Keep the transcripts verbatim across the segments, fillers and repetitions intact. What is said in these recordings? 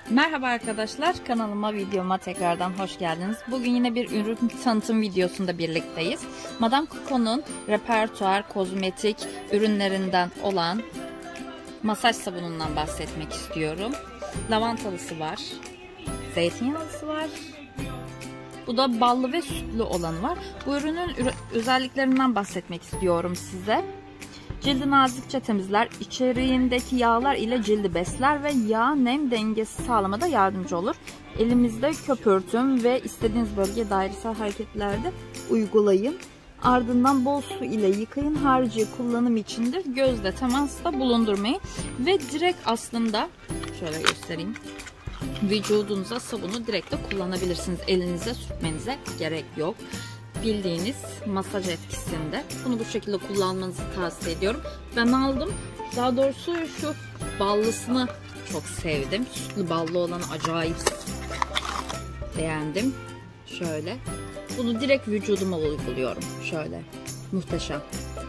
Merhaba arkadaşlar, kanalıma, videoma tekrardan hoş geldiniz. Bugün yine bir ürün tanıtım videosunda birlikteyiz. Madame Coco'nun repertuar kozmetik ürünlerinden olan masaj sabunundan bahsetmek istiyorum. Lavantalısı var, zeytinyağlısı var. Bu da ballı ve sütlü olanı var. Bu ürünün özelliklerinden bahsetmek istiyorum size. Cildi nazikçe temizler, içeriğindeki yağlar ile cildi besler ve yağ nem dengesi sağlamada yardımcı olur. Elimizde köpürtün ve istediğiniz bölgeye dairesel hareketlerde uygulayın. Ardından bol su ile yıkayın. Harici kullanım içindir. Gözle temasta bulundurmayın. Ve direkt aslında şöyle göstereyim. Vücudunuza sabunu direkt de kullanabilirsiniz. Elinize sürtmenize gerek yok. Bildiğiniz masaj etkisinde. Bunu bu şekilde kullanmanızı tavsiye ediyorum. Ben aldım. Daha doğrusu şu ballısını çok sevdim. Sütlü ballı olanı acayip beğendim. Şöyle. Bunu direkt vücuduma uyguluyorum. Şöyle. Muhteşem.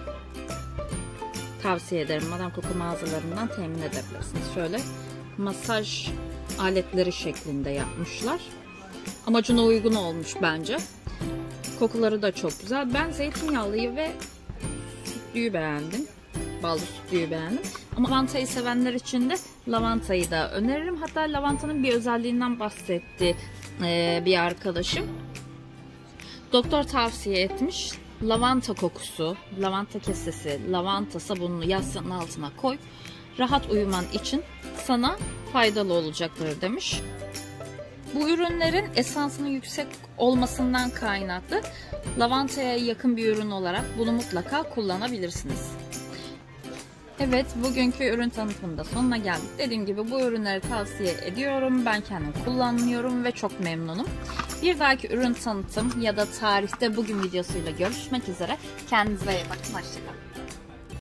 Tavsiye ederim. Madame Coco mağazalarından temin edebilirsiniz. Şöyle masaj aletleri şeklinde yapmışlar. Amacına uygun olmuş bence. Kokuları da çok güzel. Ben zeytinyağlıyı ve sütlüyü beğendim. Ballı sütlüyü beğendim. Ama lavantayı sevenler için de lavantayı da öneririm. Hatta lavantanın bir özelliğinden bahsetti ee, bir arkadaşım. Doktor tavsiye etmiş. Lavanta kokusu, lavanta kesesi, lavanta sabununu yastığın altına koy. Rahat uyuman için sana faydalı olacaktır demiş. Bu ürünlerin esansının yüksek olmasından kaynaklı lavantaya yakın bir ürün olarak bunu mutlaka kullanabilirsiniz. Evet, bugünkü ürün tanıtımında sonuna geldik. Dediğim gibi bu ürünleri tavsiye ediyorum. Ben kendim kullanıyorum ve çok memnunum. Bir dahaki ürün tanıtım ya da tarihte bugün videosuyla görüşmek üzere. Kendinize iyi bakın. Hoşçakalın.